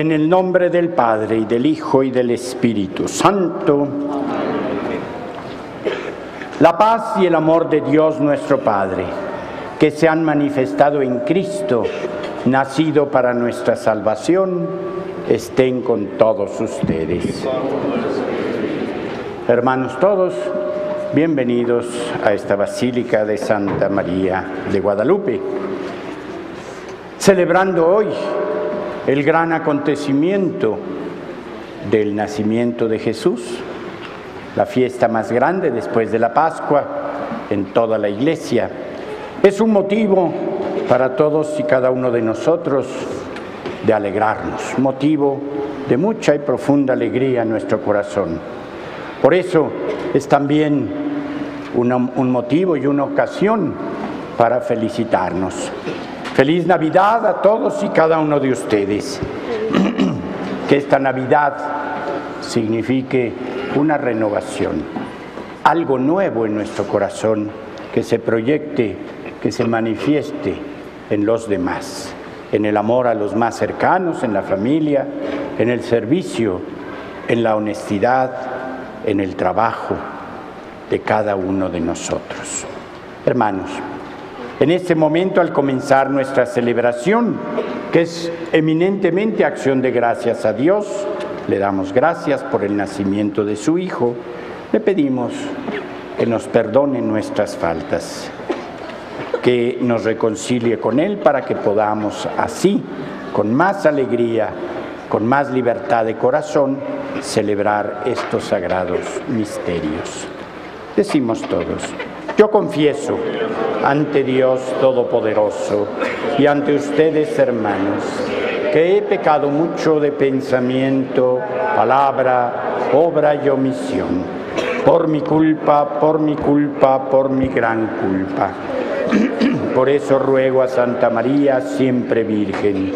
En el nombre del Padre, y del Hijo, y del Espíritu Santo. La paz y el amor de Dios nuestro Padre, que se han manifestado en Cristo, nacido para nuestra salvación, estén con todos ustedes. Hermanos todos, bienvenidos a esta Basílica de Santa María de Guadalupe, celebrando hoy el gran acontecimiento del nacimiento de Jesús, la fiesta más grande después de la Pascua en toda la Iglesia. Es un motivo para todos y cada uno de nosotros de alegrarnos, motivo de mucha y profunda alegría en nuestro corazón. Por eso es también un motivo y una ocasión para felicitarnos. Feliz Navidad a todos y cada uno de ustedes. Que esta Navidad signifique una renovación, algo nuevo en nuestro corazón, que se proyecte, que se manifieste en los demás, en el amor a los más cercanos, en la familia, en el servicio, en la honestidad, en el trabajo de cada uno de nosotros. Hermanos, en este momento, al comenzar nuestra celebración, que es eminentemente acción de gracias a Dios, le damos gracias por el nacimiento de su Hijo, le pedimos que nos perdone nuestras faltas, que nos reconcilie con Él para que podamos así, con más alegría, con más libertad de corazón, celebrar estos sagrados misterios. Decimos todos: yo confieso ante Dios Todopoderoso y ante ustedes, hermanos, que he pecado mucho de pensamiento, palabra, obra y omisión, por mi culpa, por mi gran culpa. Por eso ruego a Santa María, siempre Virgen,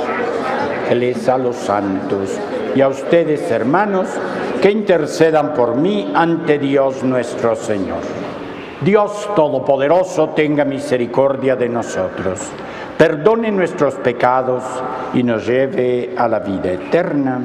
a los santos y a ustedes, hermanos, que intercedan por mí ante Dios nuestro Señor. Dios Todopoderoso tenga misericordia de nosotros, perdone nuestros pecados y nos lleve a la vida eterna.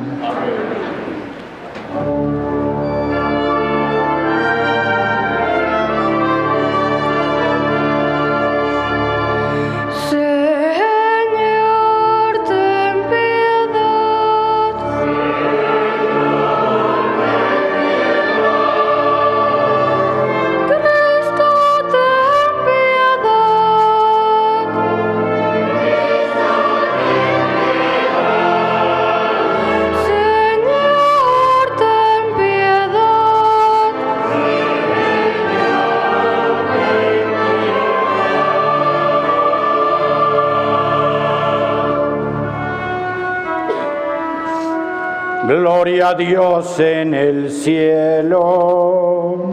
Gloria a Dios en el cielo.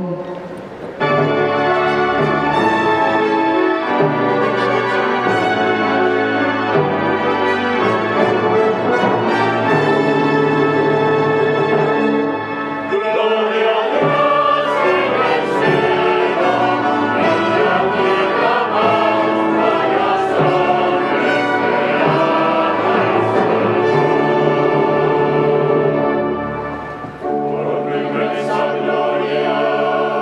Gloria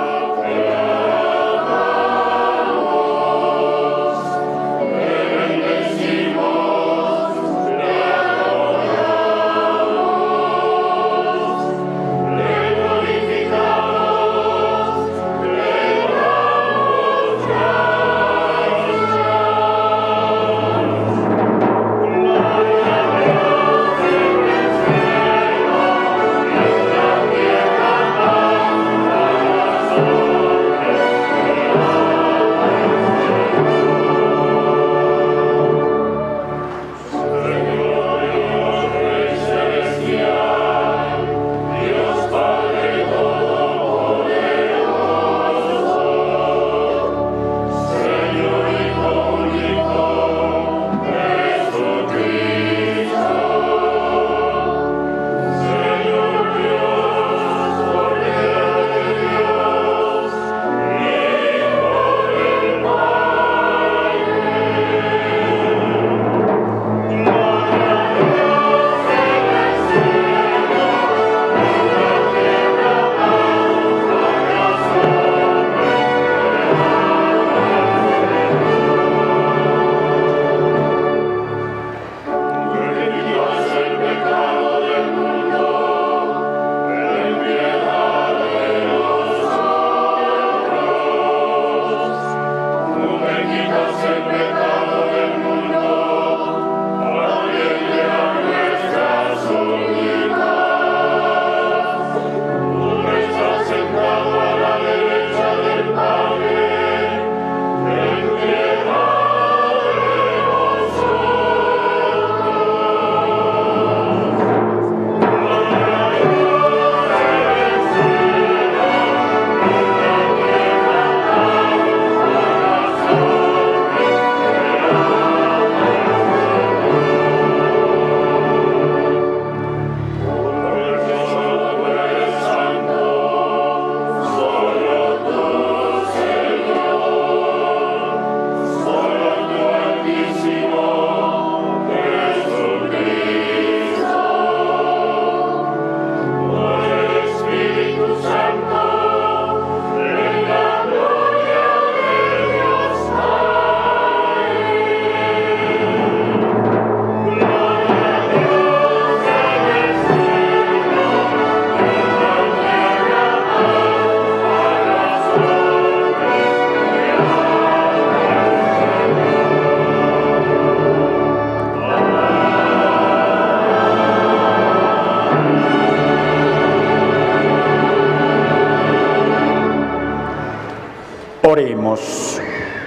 Oremos.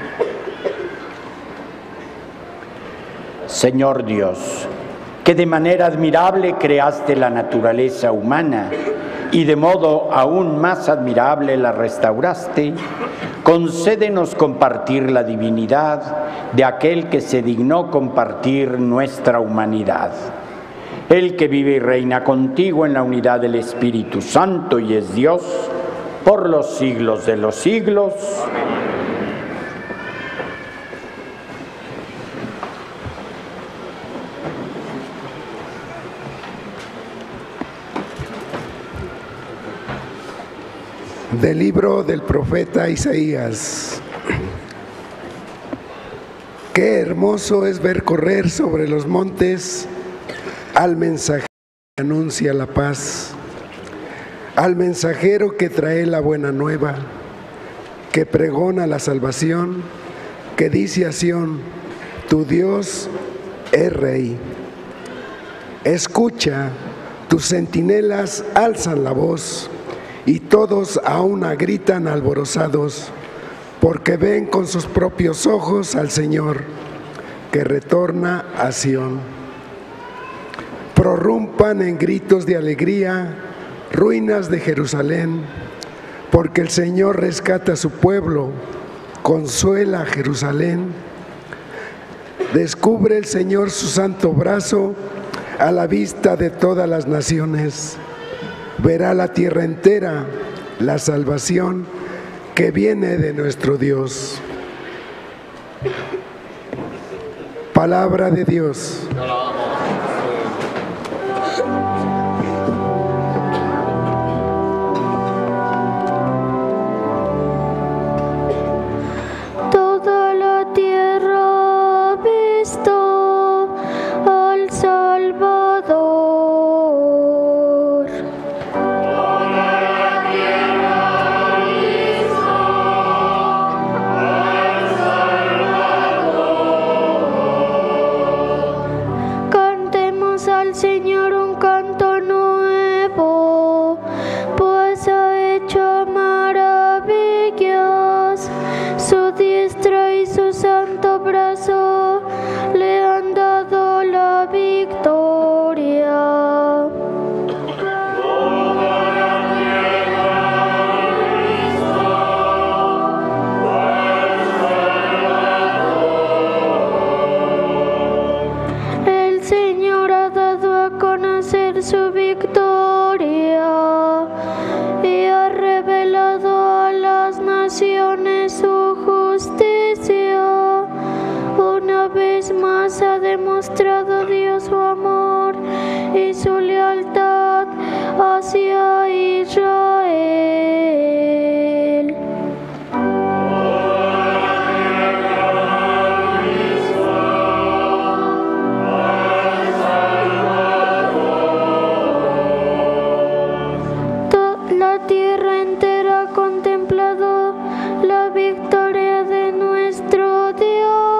Señor Dios, que de manera admirable creaste la naturaleza humana y de modo aún más admirable la restauraste, concédenos compartir la divinidad de aquel que se dignó compartir nuestra humanidad. El que vive y reina contigo en la unidad del Espíritu Santo y es Dios por los siglos de los siglos. Amén. Del libro del profeta Isaías. Qué hermoso es ver correr sobre los montes al mensajero que anuncia la paz, al mensajero que trae la buena nueva, que pregona la salvación, que dice a Sión: tu Dios es Rey. Escucha, tus centinelas alzan la voz, y todos a una gritan alborozados, porque ven con sus propios ojos al Señor, que retorna a Sión. Prorrumpan en gritos de alegría, ruinas de Jerusalén, porque el Señor rescata a su pueblo, consuela a Jerusalén. Descubre el Señor su santo brazo a la vista de todas las naciones. Verá la tierra entera la salvación que viene de nuestro Dios. Palabra de Dios. Toda la tierra ha visto al Salvador. Toda la tierra ha visto al Salvador. Cantemos al Señor un canto nuevo, pues ha hecho maravillas. Su diestra y su santo brazo le han dado la victoria. Toda la tierra ha visto al Salvador. El Señor ha dado a conocer su victoria y ha revelado a las naciones su justicia. Una vez más ha demostrado Dios su amor y su lealtad hacia Israel. La tierra entera ha contemplado la victoria de nuestro Dios.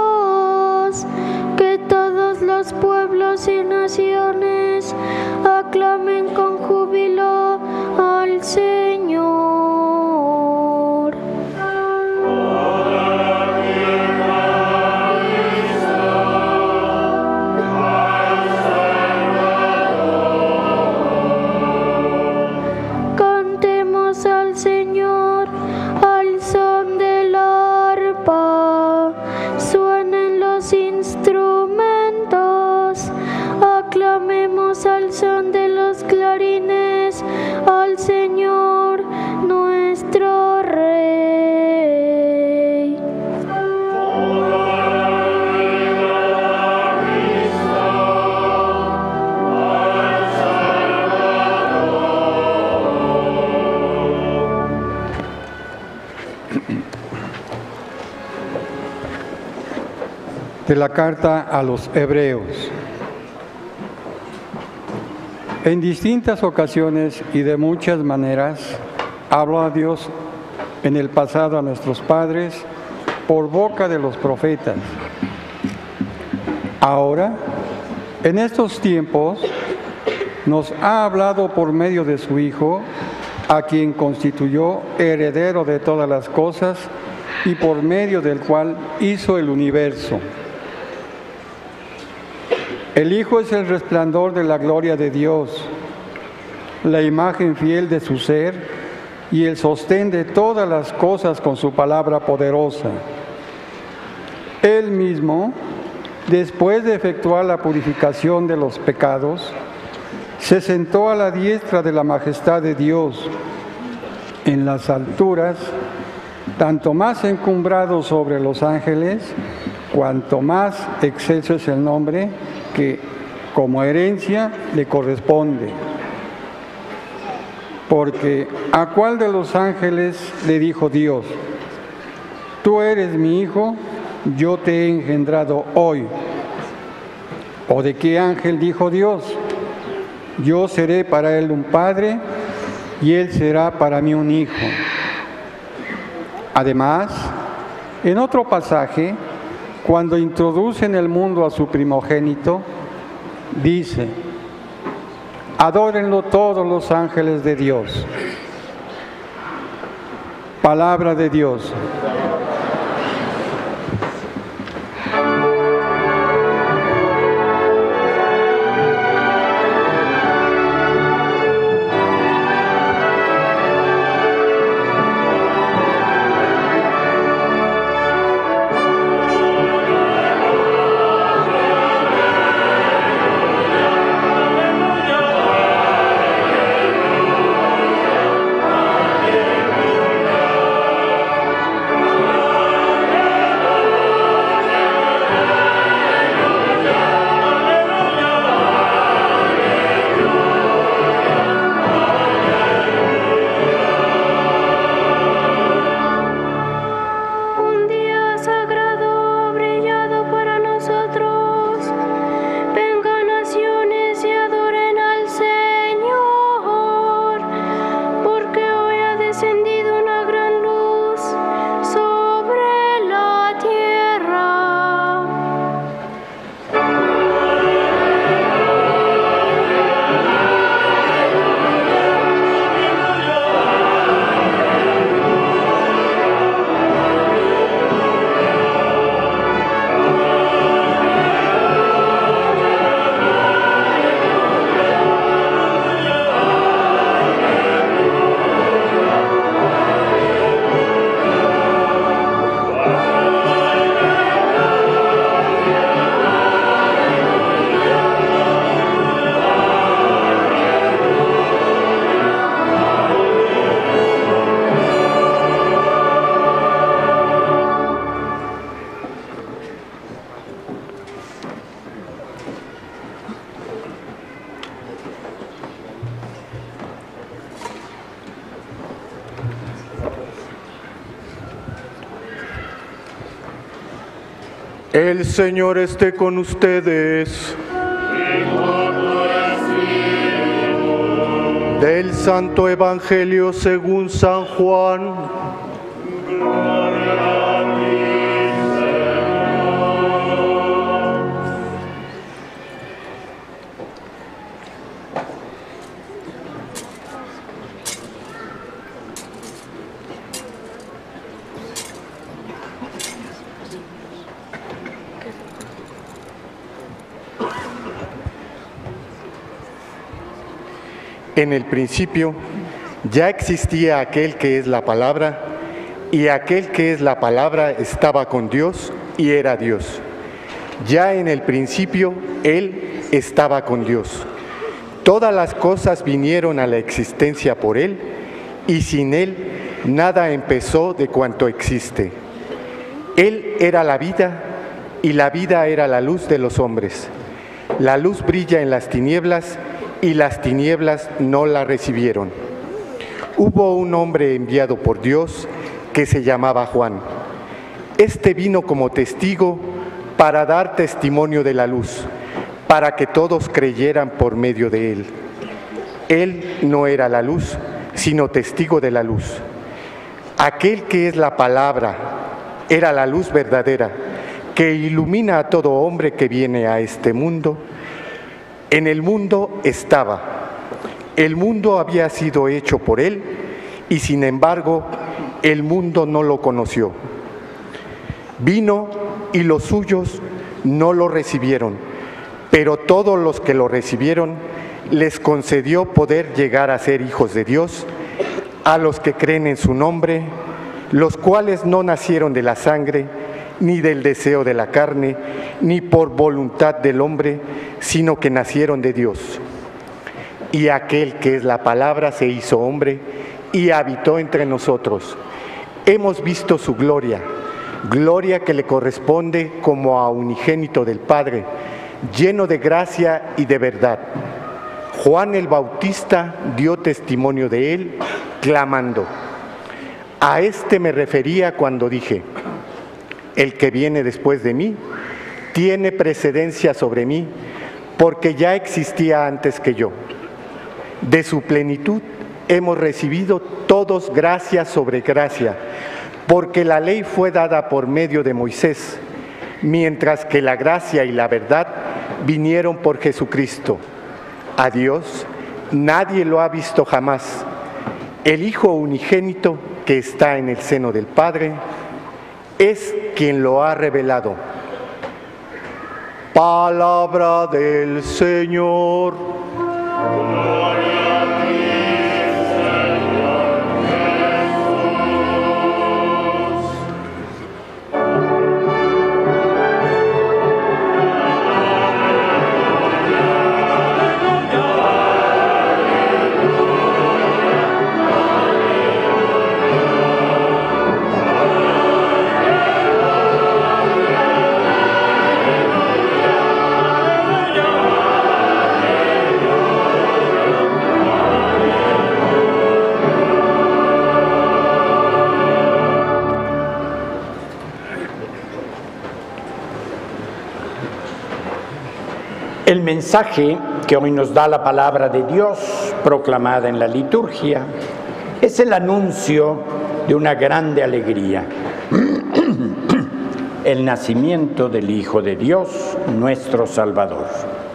de la carta a los Hebreos. En distintas ocasiones y de muchas maneras habló a Dios en el pasado a nuestros padres por boca de los profetas. Ahora, en estos tiempos, nos ha hablado por medio de su Hijo, a quien constituyó heredero de todas las cosas y por medio del cual hizo el universo. El Hijo es el resplandor de la gloria de Dios, la imagen fiel de su ser y el sostén de todas las cosas con su palabra poderosa. Él mismo, después de efectuar la purificación de los pecados, se sentó a la diestra de la majestad de Dios en las alturas, tanto más encumbrado sobre los ángeles, cuanto más excelso es el nombre que como herencia le corresponde. Porque ¿a cuál de los ángeles le dijo Dios: tú eres mi hijo, yo te he engendrado hoy? ¿O de qué ángel dijo Dios: yo seré para él un padre y él será para mí un hijo? Además, en otro pasaje, cuando introduce en el mundo a su primogénito, dice: adórenlo todos los ángeles de Dios. Palabra de Dios. El Señor esté con ustedes. Del Santo Evangelio según San Juan. En el principio ya existía aquel que es la palabra, y aquel que es la palabra estaba con Dios y era Dios. Ya en el principio Él estaba con Dios. Todas las cosas vinieron a la existencia por Él, y sin Él nada empezó de cuanto existe. Él era la vida, y la vida era la luz de los hombres. La luz brilla en las tinieblas, y las tinieblas no la recibieron. Hubo un hombre enviado por Dios que se llamaba Juan. Este vino como testigo para dar testimonio de la luz, para que todos creyeran por medio de él. Él no era la luz, sino testigo de la luz. Aquel que es la palabra era la luz verdadera, que ilumina a todo hombre que viene a este mundo. En el mundo estaba. El mundo había sido hecho por él, y sin embargo, el mundo no lo conoció. Vino y los suyos no lo recibieron, pero todos los que lo recibieron les concedió poder llegar a ser hijos de Dios, a los que creen en su nombre, los cuales no nacieron de la sangre, ni del deseo de la carne, ni por voluntad del hombre, sino que nacieron de Dios. Y aquel que es la palabra se hizo hombre y habitó entre nosotros. Hemos visto su gloria, gloria que le corresponde como a unigénito del Padre, lleno de gracia y de verdad. Juan el Bautista dio testimonio de él, clamando: a este me refería cuando dije: el que viene después de mí tiene precedencia sobre mí, porque ya existía antes que yo. De su plenitud hemos recibido todos gracia sobre gracia, porque la ley fue dada por medio de Moisés, mientras que la gracia y la verdad vinieron por Jesucristo. A Dios nadie lo ha visto jamás. El Hijo unigénito que está en el seno del Padre es quien lo ha revelado. Palabra del Señor. El mensaje que hoy nos da la palabra de Dios, proclamada en la liturgia, es el anuncio de una grande alegría: el nacimiento del Hijo de Dios, nuestro Salvador.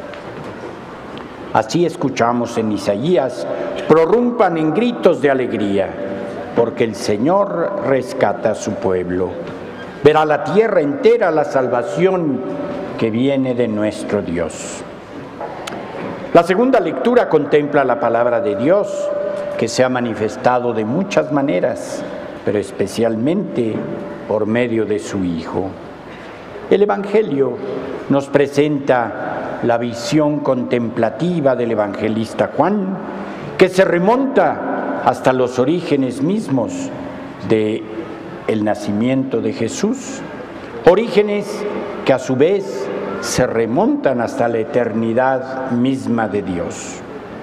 Así escuchamos en Isaías: prorrumpan en gritos de alegría, porque el Señor rescata a su pueblo. Verá la tierra entera la salvación que viene de nuestro Dios. La segunda lectura contempla la palabra de Dios, que se ha manifestado de muchas maneras, pero especialmente por medio de su Hijo. El Evangelio nos presenta la visión contemplativa del evangelista Juan, que se remonta hasta los orígenes mismos del nacimiento de Jesús, orígenes que a su vez se remontan hasta la eternidad misma de Dios.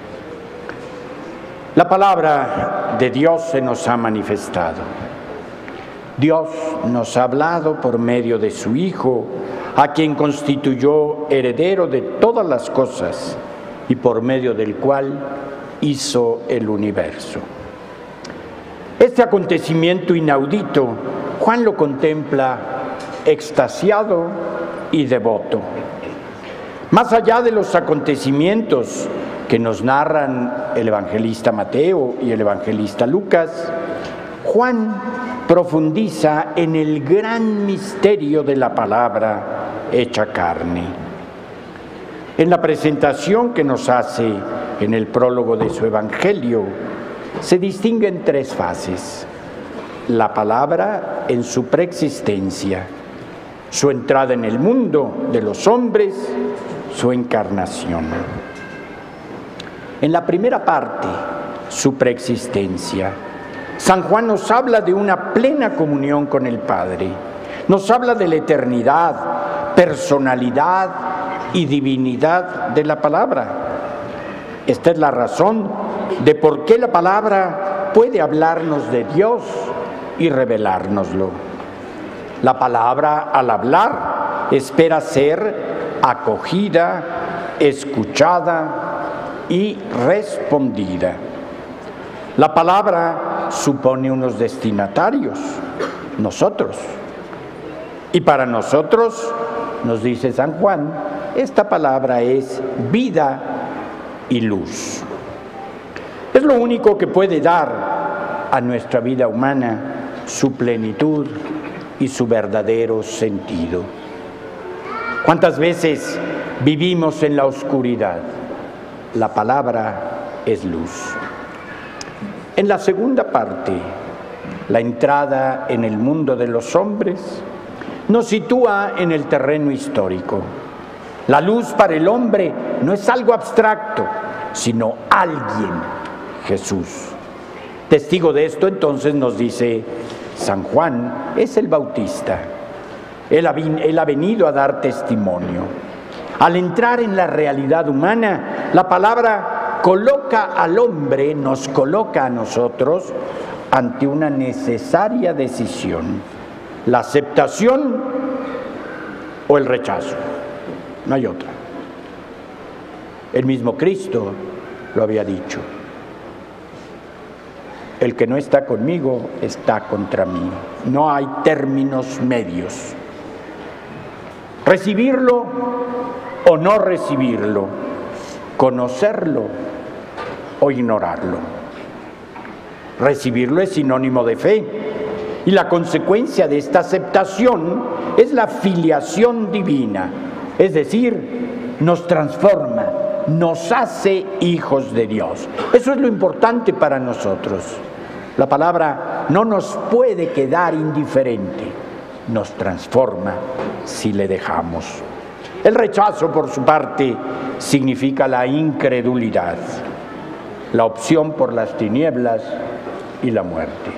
La palabra de Dios se nos ha manifestado. Dios nos ha hablado por medio de su Hijo, a quien constituyó heredero de todas las cosas y por medio del cual hizo el universo. Este acontecimiento inaudito, Juan lo contempla extasiado y devoto. Más allá de los acontecimientos que nos narran el evangelista Mateo y el evangelista Lucas, Juan profundiza en el gran misterio de la palabra hecha carne. En la presentación que nos hace en el prólogo de su evangelio, se distinguen tres fases: la palabra en su preexistencia, su entrada en el mundo de los hombres, su encarnación. En la primera parte, su preexistencia, San Juan nos habla de una plena comunión con el Padre, nos habla de la eternidad, personalidad y divinidad de la palabra. Esta es la razón de por qué la palabra puede hablarnos de Dios y revelárnoslo. La palabra, al hablar, espera ser acogida, escuchada y respondida. La palabra supone unos destinatarios, nosotros. Y para nosotros, nos dice San Juan, esta palabra es vida y luz. Es lo único que puede dar a nuestra vida humana su plenitud y su verdadero sentido. ¿Cuántas veces vivimos en la oscuridad? La palabra es luz. En la segunda parte, la entrada en el mundo de los hombres, nos sitúa en el terreno histórico. La luz para el hombre no es algo abstracto, sino alguien, Jesús. Testigo de esto, entonces, nos dice San Juan, es el Bautista. Él ha venido a dar testimonio. Al entrar en la realidad humana, la palabra coloca al hombre, nos coloca a nosotros ante una necesaria decisión. La aceptación o el rechazo, no hay otra. El mismo Cristo lo había dicho. El que no está conmigo está contra mí. No hay términos medios. Recibirlo o no recibirlo, conocerlo o ignorarlo. Recibirlo es sinónimo de fe. Y la consecuencia de esta aceptación es la filiación divina, es decir, nos transforma, nos hace hijos de Dios. Eso es lo importante para nosotros. La palabra no nos puede quedar indiferente, nos transforma si le dejamos. El rechazo, por su parte, significa la incredulidad, la opción por las tinieblas y la muerte.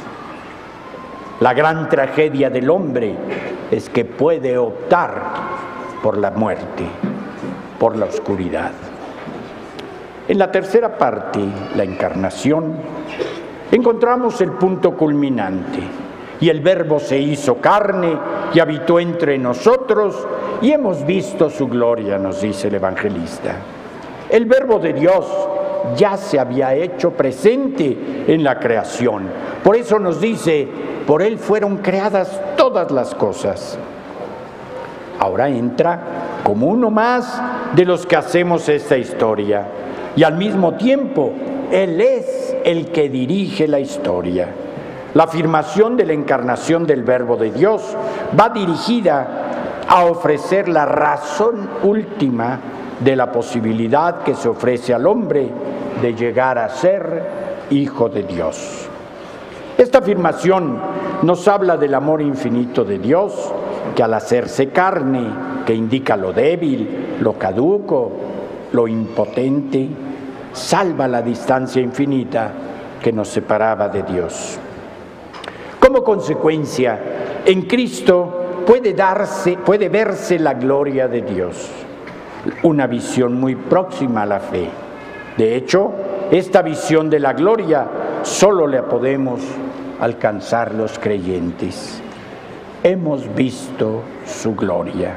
La gran tragedia del hombre es que puede optar por la muerte, por la oscuridad. En la tercera parte, la encarnación, encontramos el punto culminante. Y el Verbo se hizo carne y habitó entre nosotros y hemos visto su gloria, nos dice el evangelista. El Verbo de Dios ya se había hecho presente en la creación. Por eso nos dice, por Él fueron creadas todas las cosas. Ahora entra como uno más de los que hacemos esta historia. Y al mismo tiempo, Él es el que dirige la historia. La afirmación de la encarnación del Verbo de Dios va dirigida a ofrecer la razón última de la posibilidad que se ofrece al hombre de llegar a ser hijo de Dios. Esta afirmación nos habla del amor infinito de Dios, que al hacerse carne, que indica lo débil, lo caduco, lo impotente, salva la distancia infinita que nos separaba de Dios. Como consecuencia, en Cristo puede verse la gloria de Dios, una visión muy próxima a la fe. De hecho, esta visión de la gloria solo la podemos alcanzar los creyentes. Hemos visto su gloria.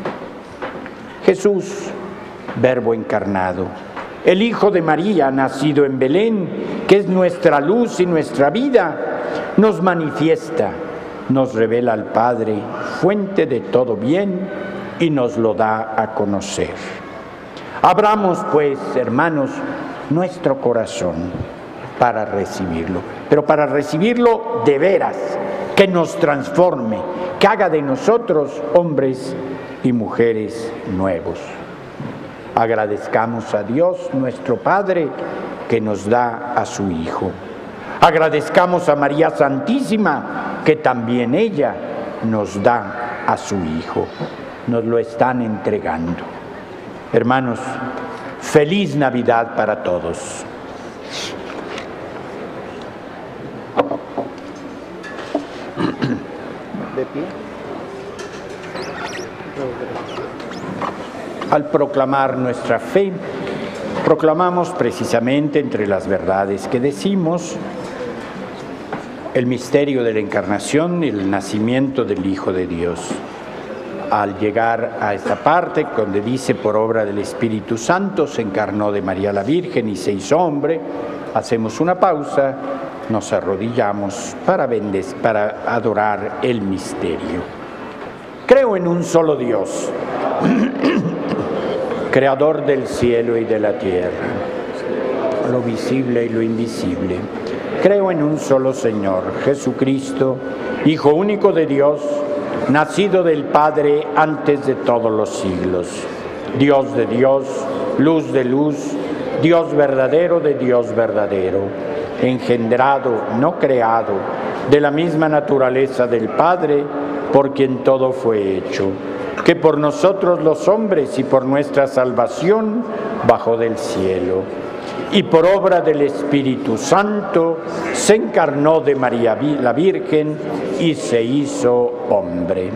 Jesús, Verbo encarnado, el Hijo de María, nacido en Belén, que es nuestra luz y nuestra vida, nos manifiesta, nos revela al Padre, fuente de todo bien, y nos lo da a conocer. Abramos, pues, hermanos, nuestro corazón para recibirlo, pero para recibirlo de veras, que nos transforme, que haga de nosotros hombres y mujeres nuevos. Agradezcamos a Dios, nuestro Padre, que nos da a su Hijo. Agradezcamos a María Santísima, que también ella nos da a su Hijo. Nos lo están entregando. Hermanos, feliz Navidad para todos. ¿De pie? Al proclamar nuestra fe, proclamamos precisamente entre las verdades que decimos el misterio de la encarnación y el nacimiento del Hijo de Dios. al llegar a esta parte donde dice por obra del Espíritu Santo se encarnó de María la Virgen y se hizo hombre, hacemos una pausa, nos arrodillamos para adorar el misterio. Creo en un solo Dios, creador del cielo y de la tierra, lo visible y lo invisible. Creo en un solo Señor, Jesucristo, Hijo único de Dios, nacido del Padre antes de todos los siglos, Dios de Dios, luz de luz, Dios verdadero de Dios verdadero, engendrado, no creado, de la misma naturaleza del Padre, por quien todo fue hecho, que por nosotros los hombres y por nuestra salvación bajó del cielo, y por obra del Espíritu Santo se encarnó de María la Virgen y se hizo hombre.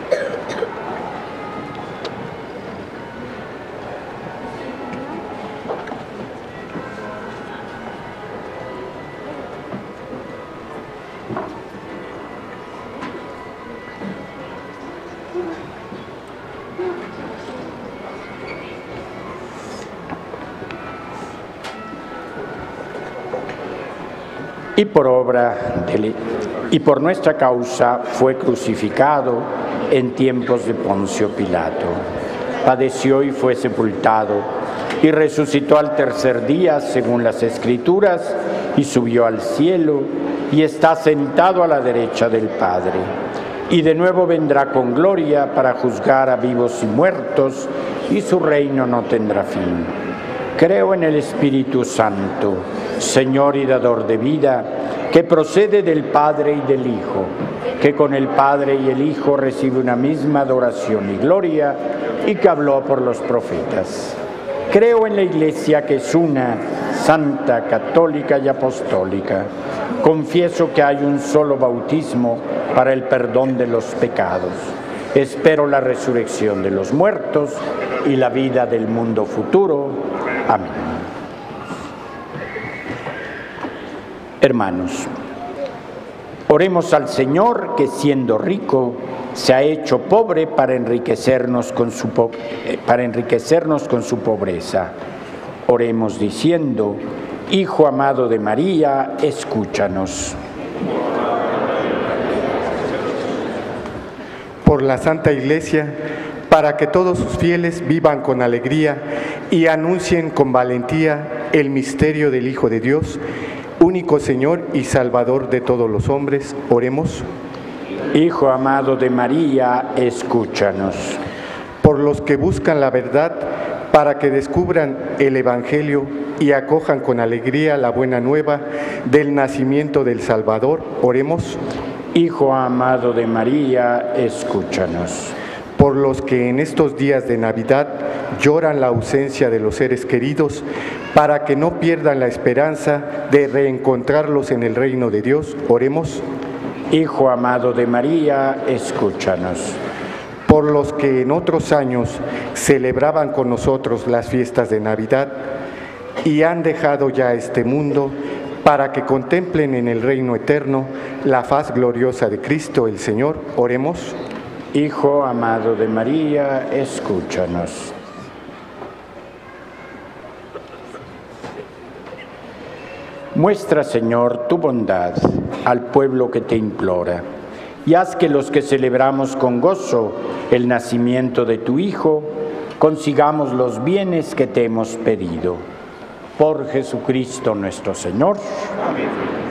Y por nuestra causa fue crucificado en tiempos de Poncio Pilato. Padeció y fue sepultado, y resucitó al tercer día, según las Escrituras, y subió al cielo, y está sentado a la derecha del Padre. Y de nuevo vendrá con gloria para juzgar a vivos y muertos, y su reino no tendrá fin. Creo en el Espíritu Santo, Señor y dador de vida, que procede del Padre y del Hijo, que con el Padre y el Hijo recibe una misma adoración y gloria, y que habló por los profetas. Creo en la Iglesia, que es una, santa, católica y apostólica. Confieso que hay un solo bautismo para el perdón de los pecados. Espero la resurrección de los muertos y la vida del mundo futuro. Amén. Hermanos, oremos al Señor, que siendo rico se ha hecho pobre para enriquecernos con su pobreza. Oremos diciendo: Hijo amado de María, escúchanos. Por la Santa Iglesia, para que todos sus fieles vivan con alegría y anuncien con valentía el misterio del Hijo de Dios, único Señor y Salvador de todos los hombres, oremos. Hijo amado de María, escúchanos. Por los que buscan la verdad, para que descubran el Evangelio y acojan con alegría la buena nueva del nacimiento del Salvador, oremos. Hijo amado de María, escúchanos. Por los que en estos días de Navidad lloran la ausencia de los seres queridos, para que no pierdan la esperanza de reencontrarlos en el reino de Dios, oremos. Hijo amado de María, escúchanos. Por los que en otros años celebraban con nosotros las fiestas de Navidad y han dejado ya este mundo, para que contemplen en el reino eterno la faz gloriosa de Cristo el Señor, oremos. Hijo amado de María, escúchanos. Muestra, Señor, tu bondad al pueblo que te implora, y haz que los que celebramos con gozo el nacimiento de tu Hijo, consigamos los bienes que te hemos pedido. Por Jesucristo nuestro Señor. Amén.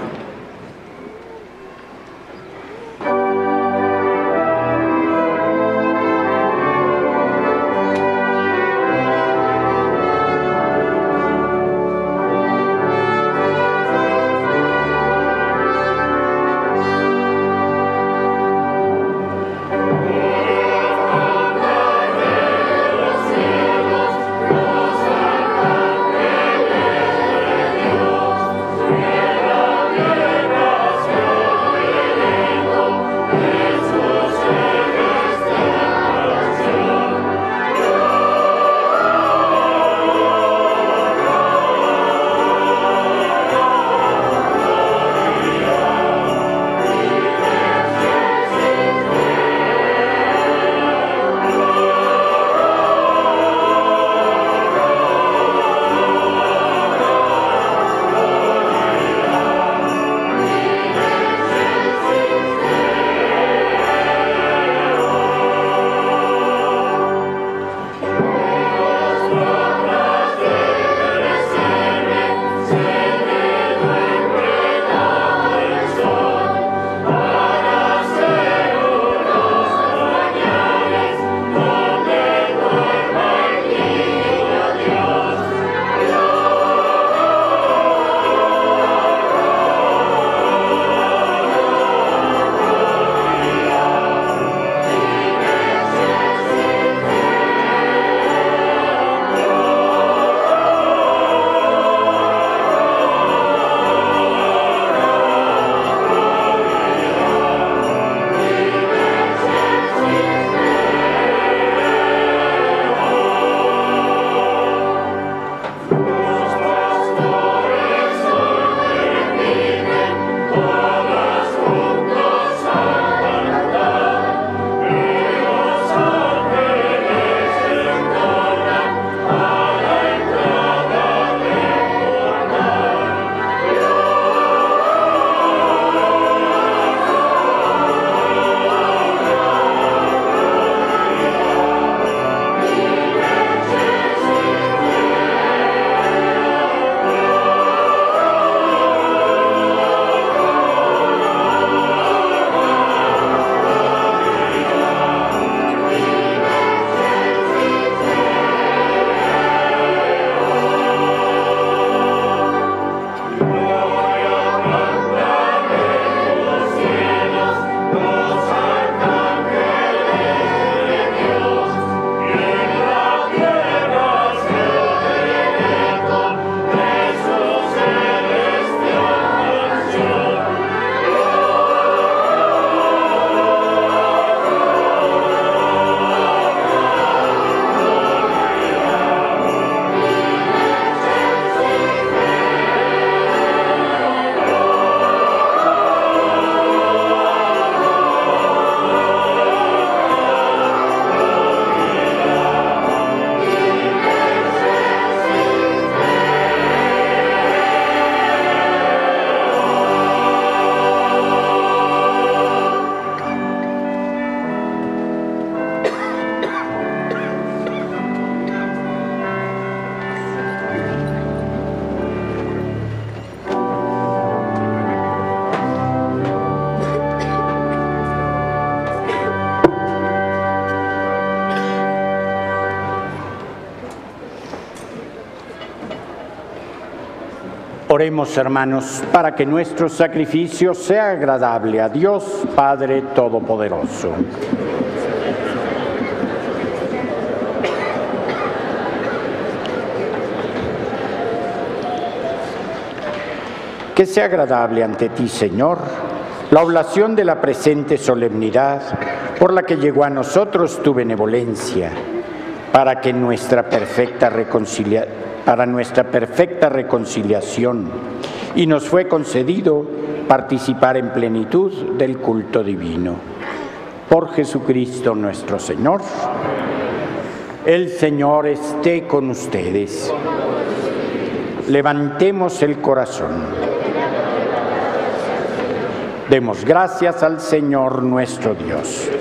Oremos, hermanos, para que nuestro sacrificio sea agradable a Dios, Padre Todopoderoso. Que sea agradable ante ti, Señor, la oblación de la presente solemnidad, por la que llegó a nosotros tu benevolencia, para nuestra perfecta reconciliación, y nos fue concedido participar en plenitud del culto divino. Por Jesucristo nuestro Señor. El Señor esté con ustedes. Levantemos el corazón. Demos gracias al Señor nuestro Dios.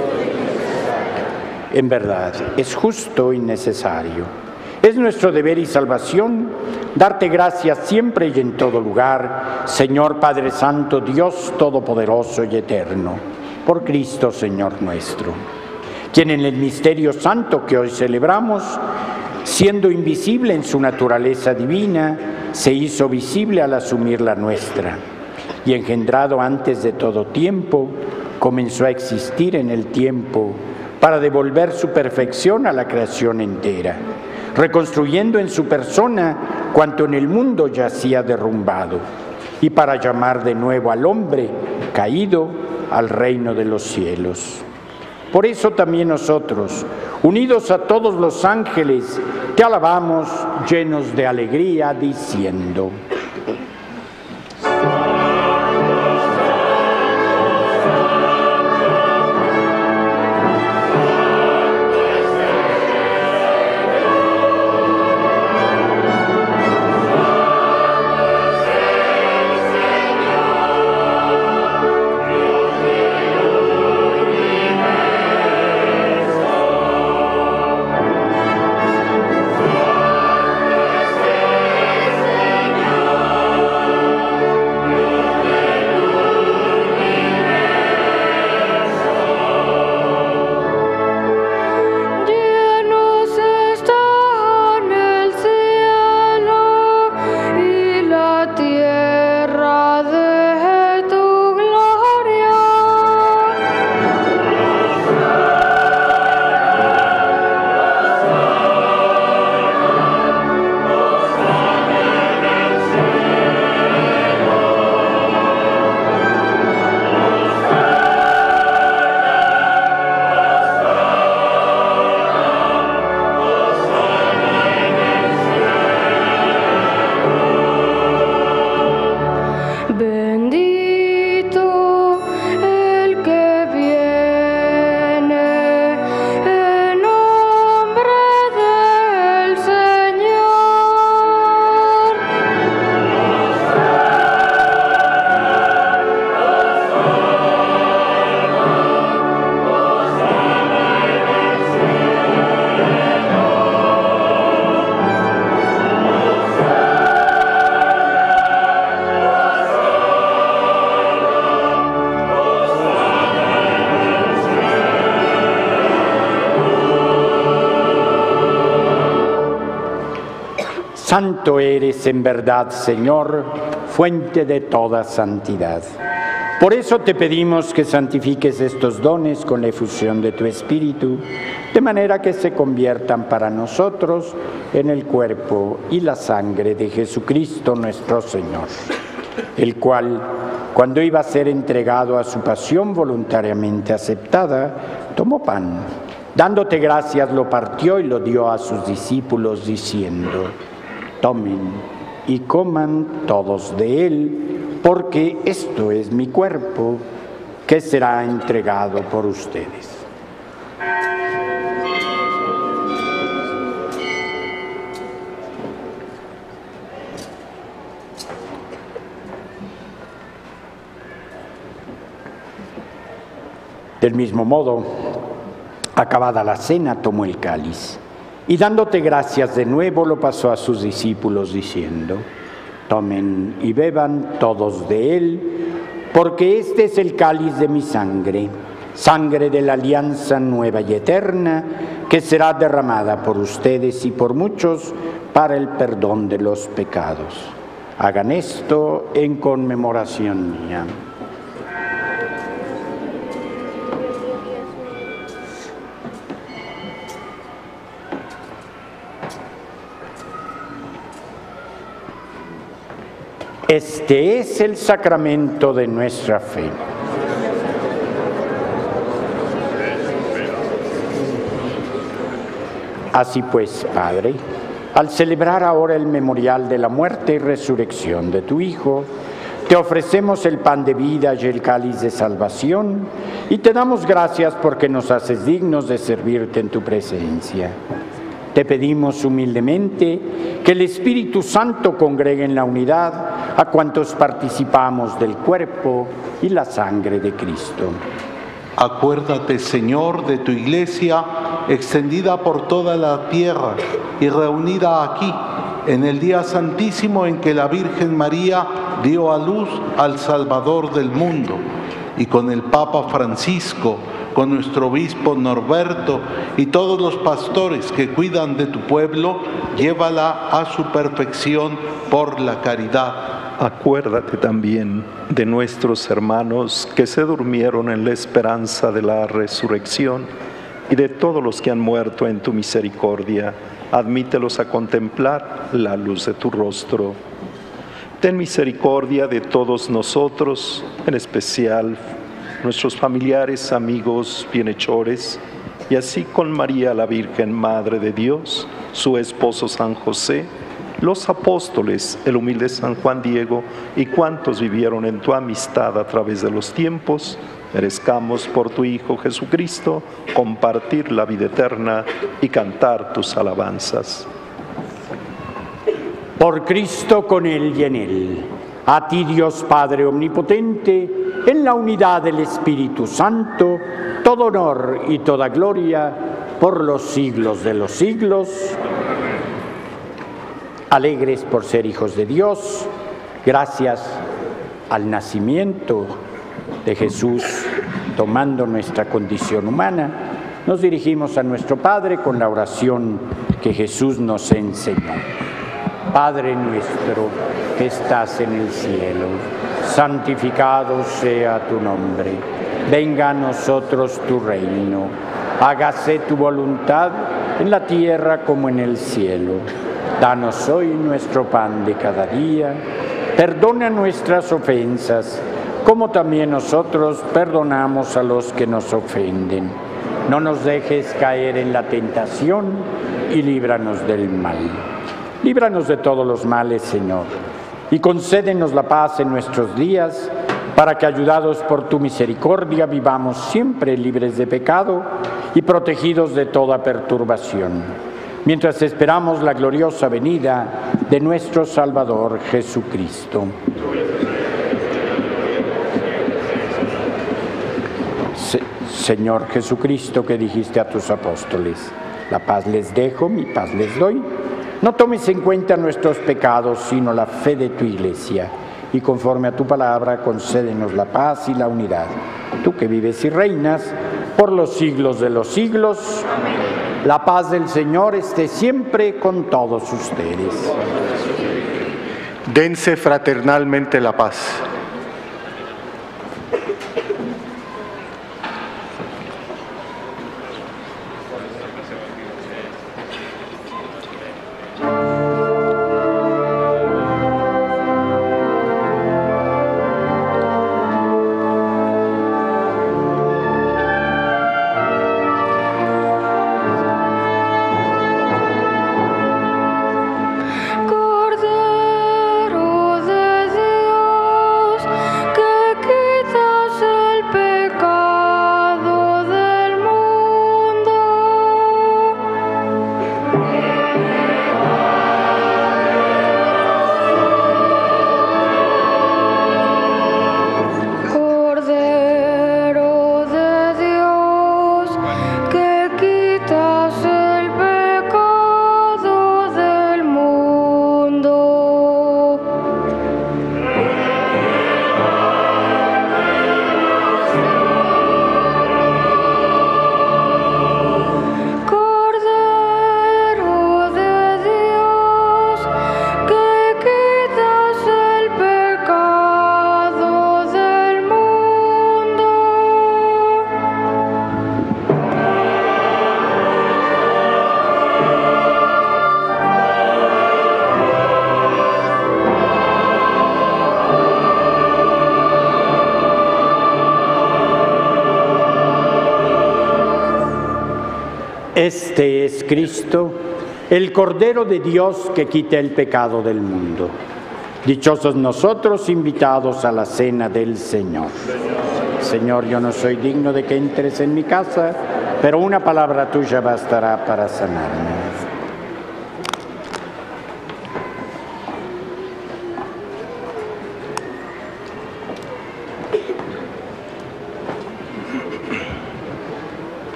En verdad, es justo y necesario. Es nuestro deber y salvación darte gracias siempre y en todo lugar, Señor Padre Santo, Dios Todopoderoso y Eterno, por Cristo Señor nuestro, quien en el misterio santo que hoy celebramos, siendo invisible en su naturaleza divina, se hizo visible al asumir la nuestra, y engendrado antes de todo tiempo, comenzó a existir en el tiempo para devolver su perfección a la creación entera, reconstruyendo en su persona cuanto en el mundo yacía derrumbado, y para llamar de nuevo al hombre caído al reino de los cielos. Por eso también nosotros, unidos a todos los ángeles, te alabamos llenos de alegría, diciendo: Santo eres en verdad, Señor, fuente de toda santidad. Por eso te pedimos que santifiques estos dones con la efusión de tu Espíritu, de manera que se conviertan para nosotros en el cuerpo y la sangre de Jesucristo nuestro Señor, el cual, cuando iba a ser entregado a su pasión voluntariamente aceptada, tomó pan. Dándote gracias, lo partió y lo dio a sus discípulos, diciendo: tomen y coman todos de él, porque esto es mi cuerpo, que será entregado por ustedes. Del mismo modo, acabada la cena, tomó el cáliz y dándote gracias de nuevo lo pasó a sus discípulos diciendo: tomen y beban todos de él, porque este es el cáliz de mi sangre, sangre de la alianza nueva y eterna, que será derramada por ustedes y por muchos para el perdón de los pecados. Hagan esto en conmemoración mía. Este es el sacramento de nuestra fe. Así pues, Padre, al celebrar ahora el memorial de la muerte y resurrección de tu Hijo, te ofrecemos el pan de vida y el cáliz de salvación, y te damos gracias porque nos haces dignos de servirte en tu presencia. Te pedimos humildemente que el Espíritu Santo congregue en la unidad a cuantos participamos del cuerpo y la sangre de Cristo. Acuérdate, Señor, de tu Iglesia, extendida por toda la tierra y reunida aquí, en el día santísimo en que la Virgen María dio a luz al Salvador del mundo, y con el Papa Francisco, con nuestro obispo Norberto y todos los pastores que cuidan de tu pueblo, llévala a su perfección por la caridad. Acuérdate también de nuestros hermanos que se durmieron en la esperanza de la resurrección y de todos los que han muerto en tu misericordia. Admítelos a contemplar la luz de tu rostro. Ten misericordia de todos nosotros, en especial nuestros familiares, amigos, bienhechores, y así con María la Virgen, Madre de Dios, su esposo San José, los apóstoles, el humilde San Juan Diego y cuantos vivieron en tu amistad a través de los tiempos, merezcamos por tu Hijo Jesucristo compartir la vida eterna y cantar tus alabanzas. Por Cristo, con Él y en Él, a ti Dios Padre Omnipotente, en la unidad del Espíritu Santo, todo honor y toda gloria por los siglos de los siglos. Alegres por ser hijos de Dios, gracias al nacimiento de Jesús, tomando nuestra condición humana, nos dirigimos a nuestro Padre con la oración que Jesús nos enseñó. Padre nuestro que estás en el cielo, santificado sea tu nombre. Venga a nosotros tu reino. Hágase tu voluntad en la tierra como en el cielo. Danos hoy nuestro pan de cada día. Perdona nuestras ofensas, como también nosotros perdonamos a los que nos ofenden. No nos dejes caer en la tentación y líbranos del mal. Líbranos de todos los males, Señor, y concédenos la paz en nuestros días, para que, ayudados por tu misericordia, vivamos siempre libres de pecado y protegidos de toda perturbación, mientras esperamos la gloriosa venida de nuestro Salvador Jesucristo. Señor Jesucristo, que dijiste a tus apóstoles: la paz les dejo, mi paz les doy. No tomes en cuenta nuestros pecados, sino la fe de tu Iglesia, y conforme a tu palabra, concédenos la paz y la unidad. Tú que vives y reinas por los siglos de los siglos. Amén. La paz del Señor esté siempre con todos ustedes. Dense fraternalmente la paz. Cordero de Dios, Este es Cristo, el Cordero de Dios que quita el pecado del mundo. Dichosos nosotros invitados a la cena del Señor. Señor, yo no soy digno de que entres en mi casa, pero una palabra tuya bastará para sanarme.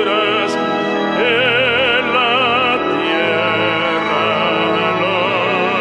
Tierra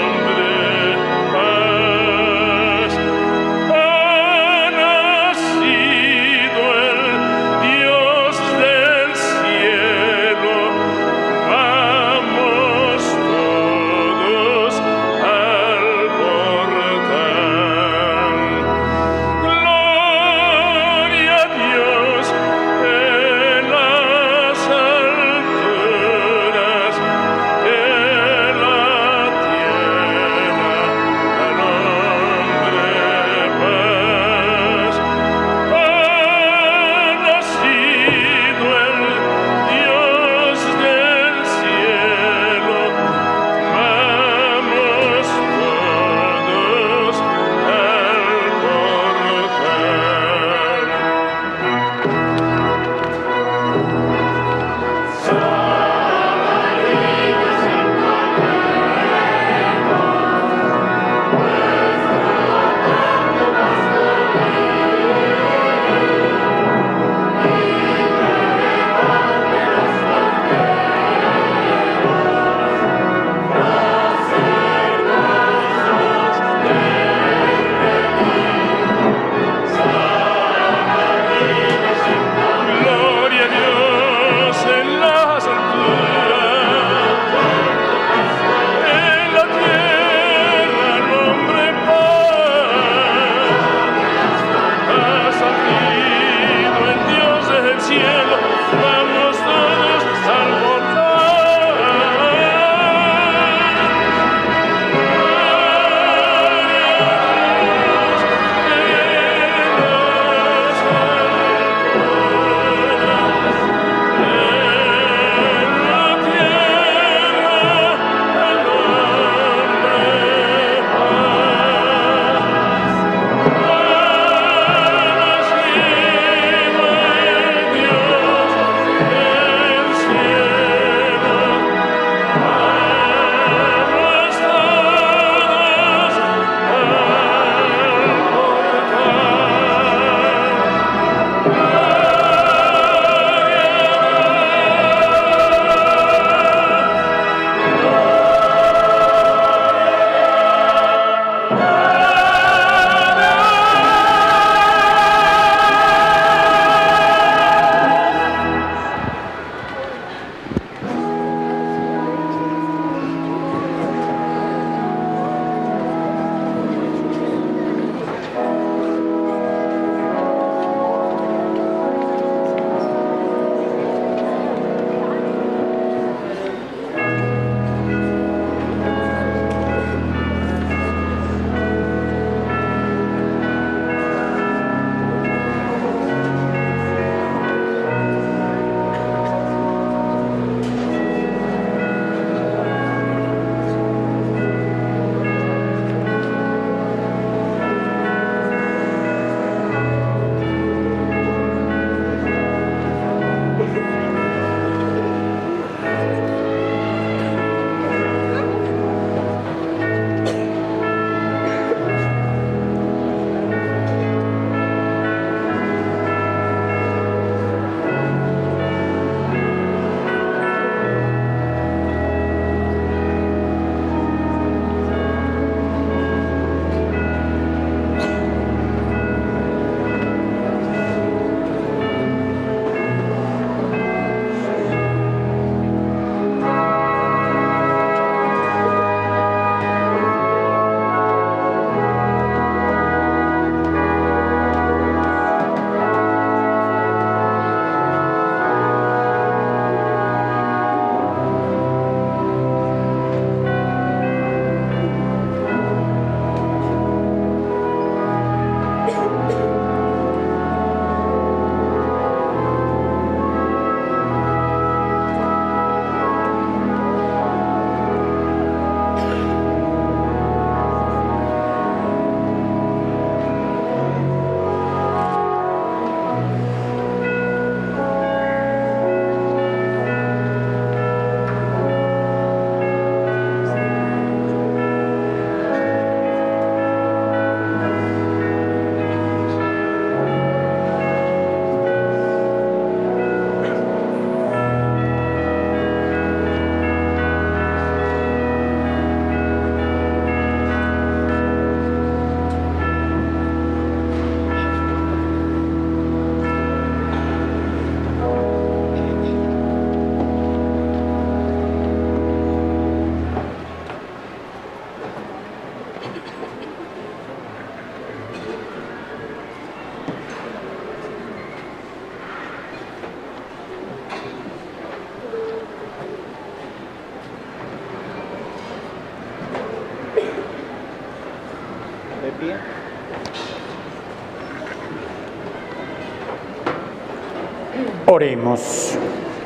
Oremos.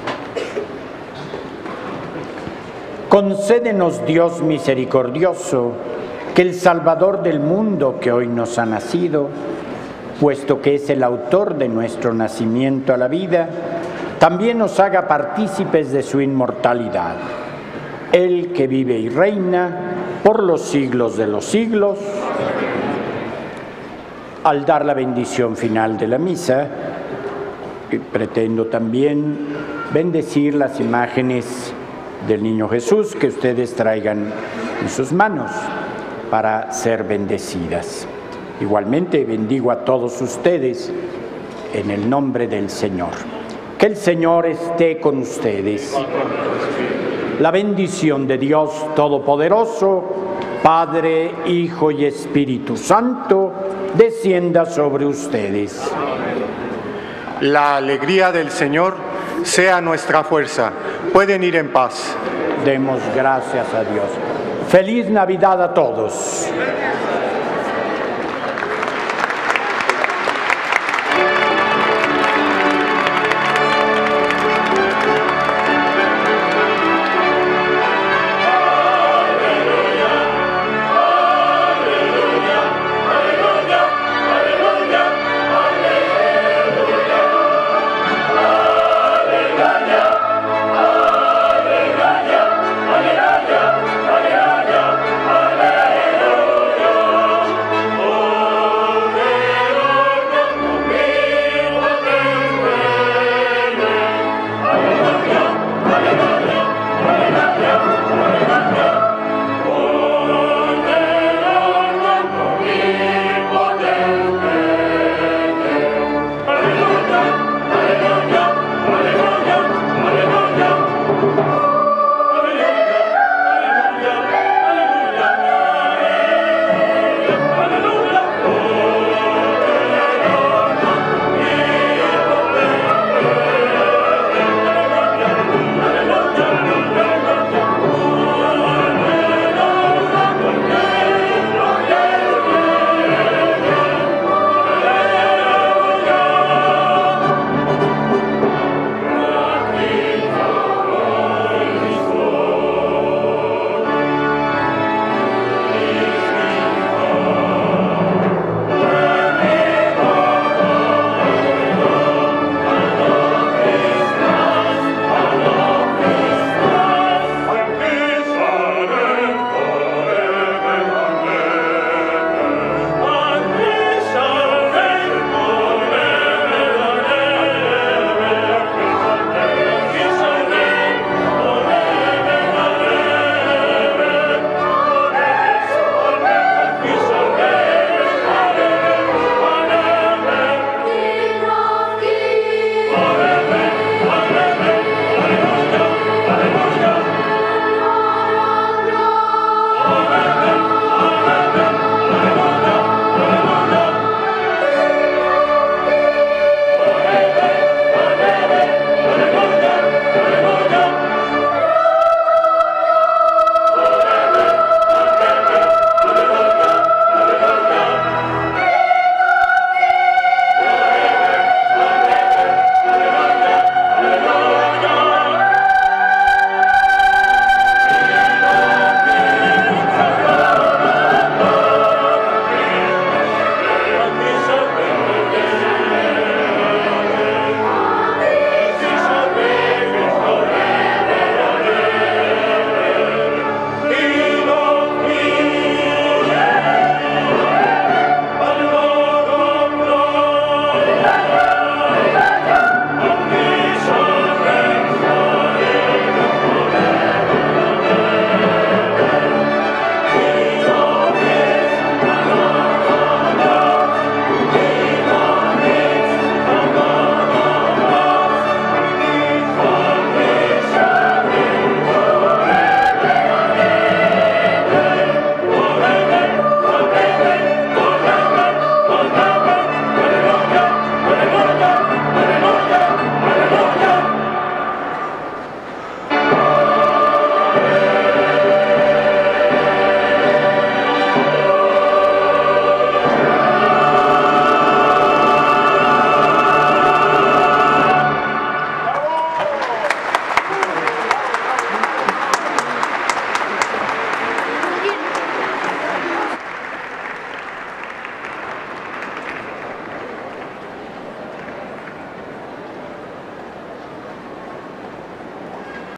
Concédenos, Dios misericordioso, que el Salvador del mundo que hoy nos ha nacido, puesto que es el autor de nuestro nacimiento a la vida, también nos haga partícipes de su inmortalidad. Él que vive y reina por los siglos de los siglos. Al dar la bendición final de la misa, pretendo también bendecir las imágenes del Niño Jesús que ustedes traigan en sus manos para ser bendecidas. Igualmente bendigo a todos ustedes en el nombre del Señor. Que el Señor esté con ustedes. La bendición de Dios Todopoderoso, Padre, Hijo y Espíritu Santo, descienda sobre ustedes. La alegría del Señor sea nuestra fuerza. Pueden ir en paz. Demos gracias a Dios. Feliz Navidad a todos.